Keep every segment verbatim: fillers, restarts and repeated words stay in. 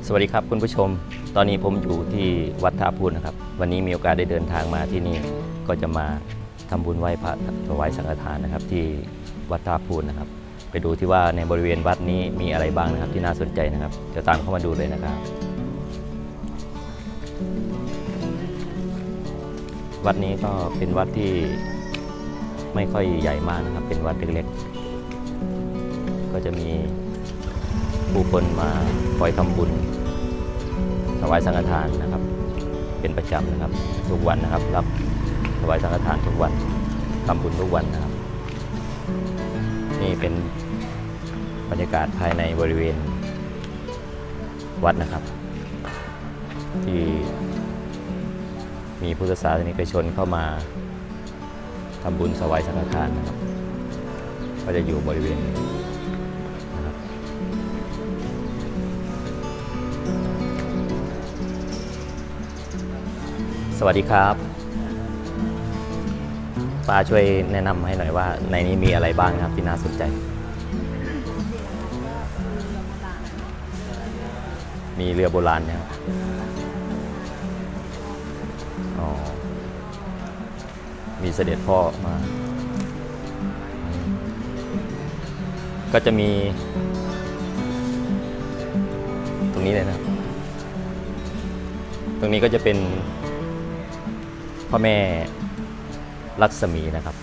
สวัสดีครับคุณผู้ชมตอนนี้ผมอยู่ที่วัดท่าพูนนะครับวันนี้มีโอกาสได้เดินทางมาที่นี่ก็จะมาทำบุญไหว้พระถวายสังฆทานนะครับที่วัดท่าพูนนะครับไปดูที่ว่าในบริเวณวัดนี้มีอะไรบ้างนะครับที่น่าสนใจนะครับจะตามเข้ามาดูเลยนะครับวัดนี้ก็เป็นวัดที่ไม่ค่อยใหญ่มากนะครับเป็นวัดเล็กๆก็จะมีผู้คนมาคอยทำบุญถวายสังฆทานนะครับเป็นประจำนะครับทุกวันนะครับรับถวายสังฆทานทุกวันทำบุญทุกวันนะครับนี่เป็นบรรยากาศภายในบริเวณวัดนะครับที่มีพุทธศาสนิกชนเข้ามาทำบุญถวายสังฆทานนะครับก็จะอยู่บริเวณนี้นะครับสวัสดีครับป้าช่วยแนะนำให้หน่อยว่าในนี้มีอะไรบ้างครับที่น่าสนใจมีเรือโบราณนะครับอ๋อมีเสด็จพ่อมาก็จะมีตรงนี้เลยนะครับตรงนี้ก็จะเป็นพ่อแม่ลักษมีนะครับ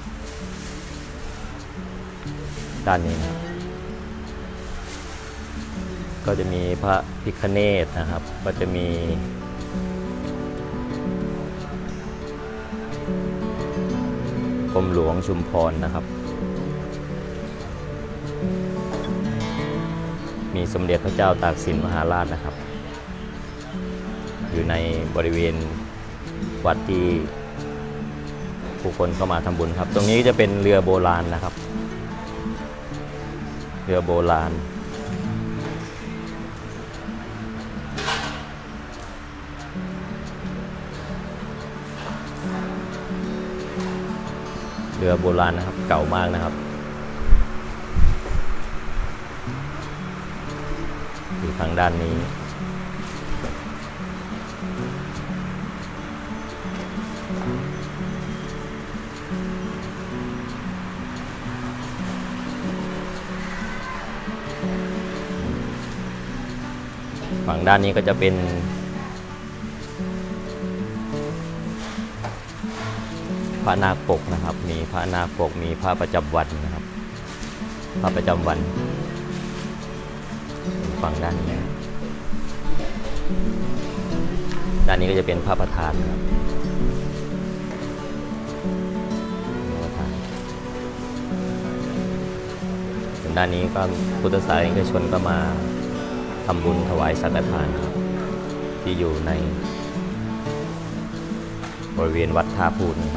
ด้านนี้นะครับก็จะมีพระพิฆเนศนะครับก็จะมีกรมหลวงชุมพรนะครับมีสมเด็จพระเจ้าตากสินมหาราชนะครับอยู่ในบริเวณวัดที่ผู้คนเข้ามาทำบุญครับตรงนี้จะเป็นเรือโบราณนะครับเรือโบราณเรือโบราณนะครับเก่ามากนะครับอยู่ทางด้านนี้ฝั่งด้านนี้ก็จะเป็นพระนาคปกนะครับมีพระนาคปกมีพระประจำวันนะครับพระประจำวันฝั่งด้านนี้ด้านนี้ก็จะเป็นพระประธานนะครับส่วนด้านนี้ก็พุทธศาสนิกชนก็มาทำบุญถวายสังฆทานครับที่อยู่ในบริเวณวัดท่าพูน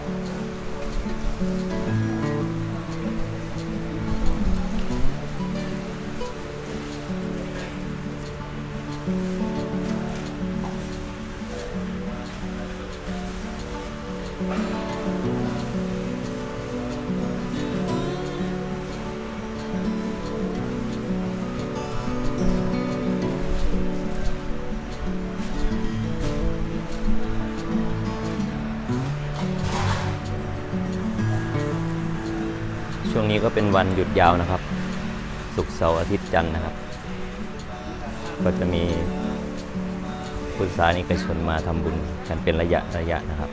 ช่วงนี้ก็เป็นวันหยุดยาวนะครับศุกร์เสาร์อาทิตย์จันทร์นะครับก็จะมีพุทธศาสนิกชนมาทำบุญกันเป็นระยะระยะนะครับ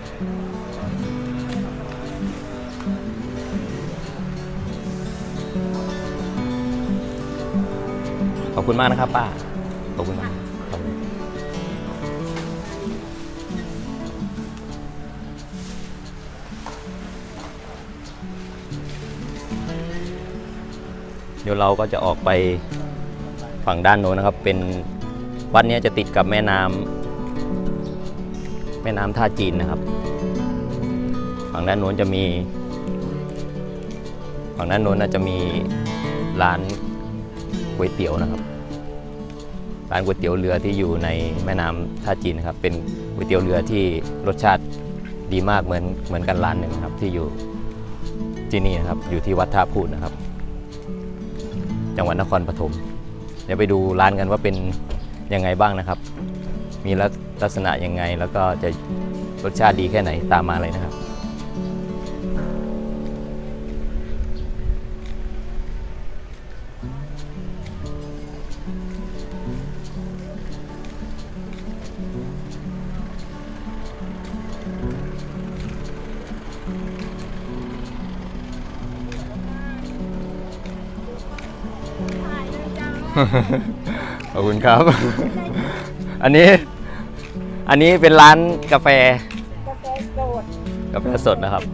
ขอบคุณมากนะครับป้าขอบคุณมากเดี๋ยวเราก็จะออกไปฝั่งด้านโน้นนะครับเป็นวัดนี้จะติดกับแม่น้ำแม่น้ำท่าจีนนะครับฝั่งด้านโน้นจะมีฝั่งด้านโน้นน่าจะมีร้านก๋วยเตี๋ยวนะครับร้านก๋วยเตี๋ยวเรือที่อยู่ในแม่น้ำท่าจีนนะครับเป็นก๋วยเตี๋ยวเรือที่รสชาติดีมากเหมือนเหมือนกันร้านหนึ่งครับที่อยู่ที่นี่นะครับอยู่ที่วัดท่าพูนนะครับจังหวัดนครปฐมเดี๋ยวไปดูร้านกันว่าเป็นยังไงบ้างนะครับ มีลักษณะยังไงแล้วก็จะรสชาติดีแค่ไหนตามมาเลยนะครับขอบคุณครับ อันนี้อันนี้เป็นร้านกาแฟกาแฟสดกาแฟสดนะครับ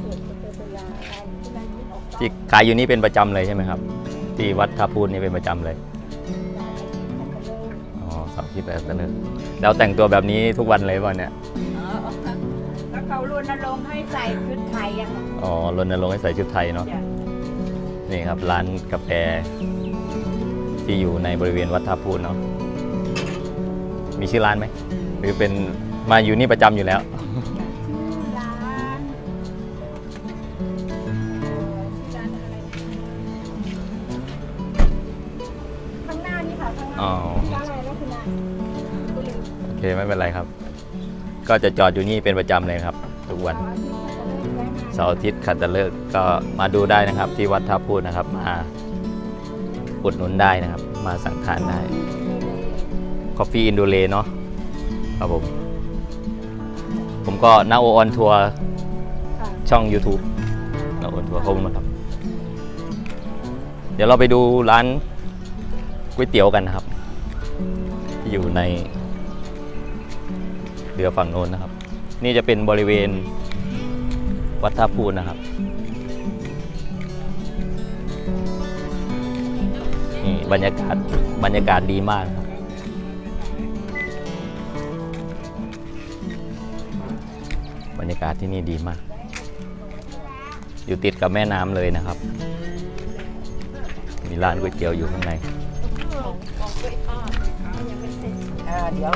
ที่ขายอยู่นี่เป็นประจำเลยใช่ไหมครับที่วัดท่าพูนนี่เป็นประจำเลยอ๋อเสาร์ที่แปดตะเนินแล้วแต่งตัวแบบนี้ทุกวันเลยป่ะเนี่ยแล้วเขารณรงค์ให้ใส่ชุดไทยอะค่ะอ๋อรณรงค์ให้ใส่ชุดไทยเนาะนี่ครับร้านกาแฟที่อยู่ในบริเวณวัดท่าพูนเนาะมีชื่อร้านไหมหรือเป็นมาอยู่นี่ประจำอยู่แล้วชื่อร้านร้านอะไรข้างหน้านี่ค่ะข้างหน้าร้านอะไรนะคุณนายโอเคไม่เป็นไรครับก็จะจอดอยู่นี่เป็นประจำเลยครับทุกวันเสาร์อาทิตย์ขัตฤกษ์ก็มาดูได้นะครับที่วัดท่าพูนนะครับมาอุดหนุนได้นะครับมาสั่งทานได้คอฟฟี่อินโดเลเนาะครับผมผมก็นาโอออนทัวร์ช่อง YouTube นาโอออนทัวร์ขอบคุณมากครับเดี๋ยวเราไปดูร้านก๋วยเตี๋ยวกันนะครับที่อยู่ในเรือฝั่งโน้นนะครับนี่จะเป็นบริเวณวัดท่าพูนนะครับนี่บรรยากาศบรรยากาศดีมากครับบรรยากาศที่นี่ดีมากอยู่ติดกับแม่น้ำเลยนะครับมีร้านก๋วยเตี๋ยวอยู่ข้างในเดี๋ยว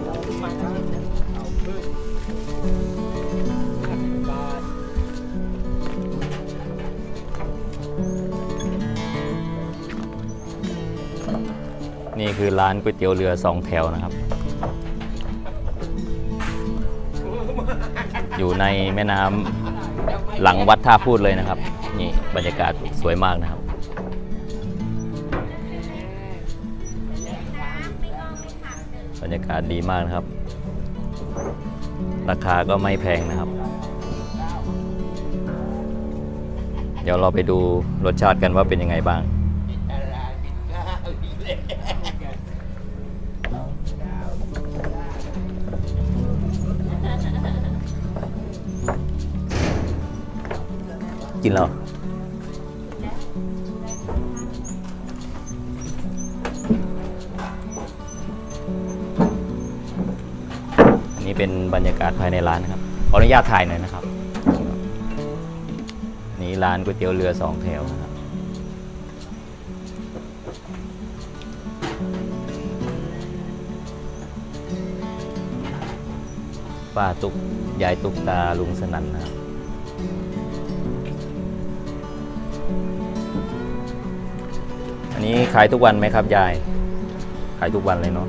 นี่คือร้านก๋วยเตี๋ยวเรือสองแถวนะครับอยู่ในแม่น้ำหลังวัดท่าพูดเลยนะครับนี่บรรยากาศสวยมากนะครับบรรยากาศดีมากนะครับราคาก็ไม่แพงนะครับเดี๋ยวเราไปดูรสชาติกันว่าเป็นยังไงบ้างกินแล้วอันนี้เป็นบรรยากาศภายในร้านนะครับขออนุญาตถ่ายหน่อยนะครับนี่ร้านก๋วยเตี๋ยวเรือสองแถวนะครับป้าตุกยายตุกตาลุงสนั่นนะครับอันนี้ขายทุกวันไหมครับยายขายทุกวันเลยเนาะ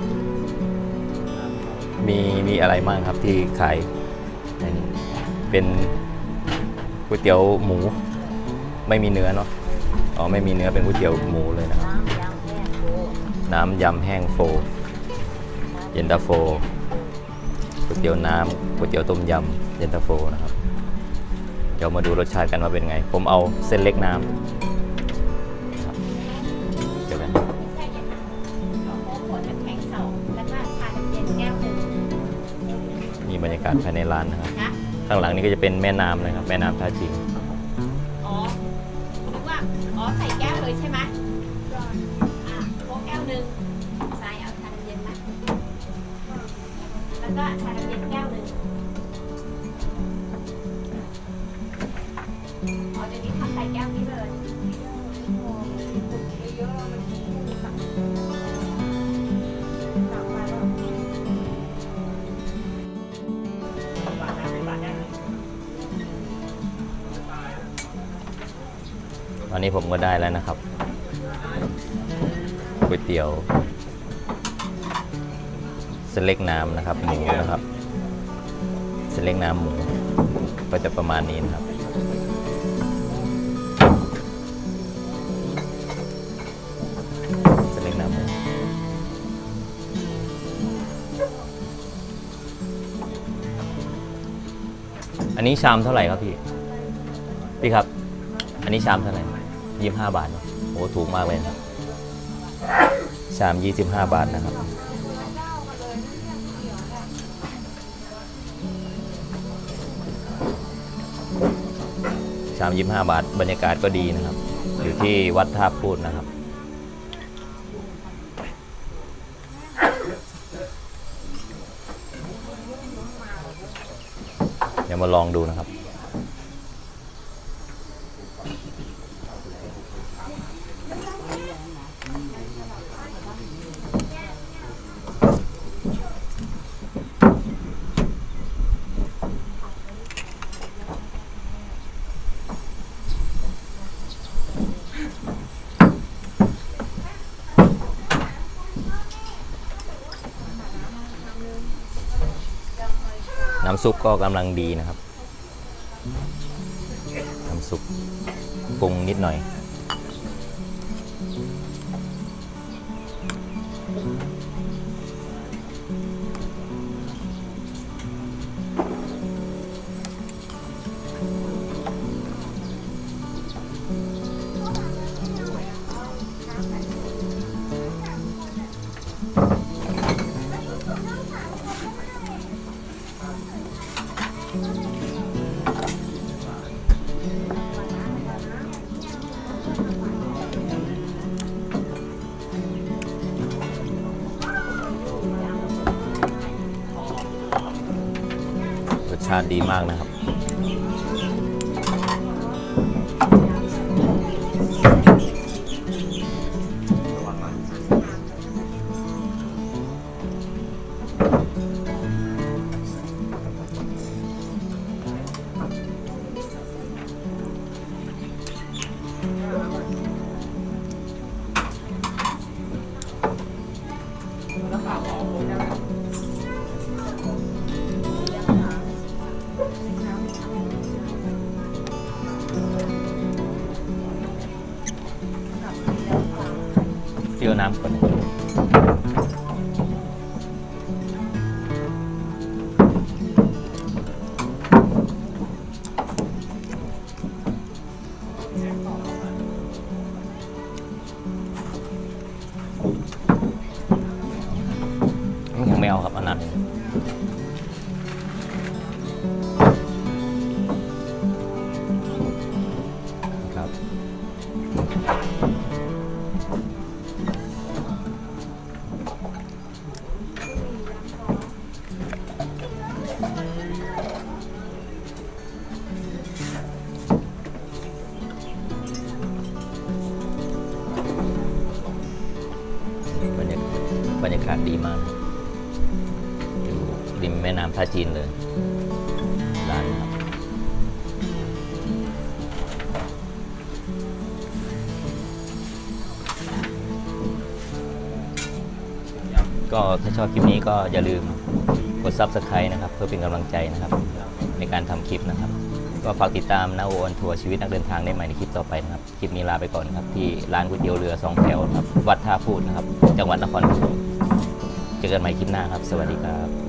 มีมีอะไรบ้างครับที่ขายเป็นก๋วยเตี๋ยวหมูไม่มีเนื้อเนาะอ๋อไม่มีเนื้อเป็นก๋วยเตี๋ยวหมูเลยนะครับน้ำยำแห้งโฟเย็นตาโฟก๋วยเตี๋ยวน้ำก๋วยเตี๋ยวต้มยำเย็นตาโฟนะครับเดี๋ยวมาดูรสชาติกันว่าเป็นไงผมเอาเส้นเล็กน้ำเดี๋ยวกันมีบรรยากาศภายในร้านนะครับข้างหลังนี้ก็จะเป็นแม่น้ำนะครับแม่น้ำท่าจีนอ๋อนึกว่าอ๋อใส่แก้วเลยใช่ไหมอ่ะโค้กแก้วหนึ่งใส่เอาชาดำเย็นไหมแล้วก็ชาดำเย็นแก้วหนึ่งอ๋อเดี๋ยวนี้ทำใส่แก้วนี้เลยตอนนี้ผมก็ได้แล้วนะครับก๋วยเตี๋ยวส้นเล็กน้ำนะครับหมูนะครับเส้นเล็กน้ำหมูก็จะประมาณนี้นะครับเส้นเล็กน้ำหมูอันนี้ชามเท่าไหร่ครับพี่พี่ครับอันนี้ชามเท่าไหร่ยี่สิบห้าบาทโอ้ถูกมากเลยครับชามยี่สิบห้าบาทนะครับชามยี่สิบห้าบาทบรรยากาศก็ดีนะครับอยู่ที่วัดท่าพูดนะครับเดี๋ยวมาลองดูนะครับน้ำซุปก็กำลังดีนะครับน้ำซุปปรุงนิดหน่อยรสชาติดีมากนะครับเปรี้ยวน้ำก่อนยังไม่เอาครับอันนั้นครับ บรรยากาศบรรยากาศดีมากอยู่ริมแม่น้ำท่าจีนเลยร้านครับก็ถ้าชอบคลิปนี้ก็อย่าลืมกด ซับสไครบ์ นะครับเพื่อเป็นกำลังใจนะครับในการทำคลิปนะครับก็ฝากติดตามนาโอออนทัวร์ชีวิตนักเดินทางได้ใหม่ในคลิปต่อไปนะครับคลิปนี้ลาไปก่อนครับที่ร้านก๋วยเตี๋ยวเรือสองแถวครับวัดท่าพูดนะครับจังหวัดนครปฐมเจอกันใหม่คลิปหน้าครับสวัสดีครับ